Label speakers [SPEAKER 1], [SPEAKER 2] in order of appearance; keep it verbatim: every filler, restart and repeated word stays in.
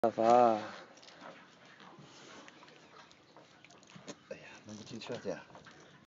[SPEAKER 1] 办法。
[SPEAKER 2] 哎呀，能不进车去？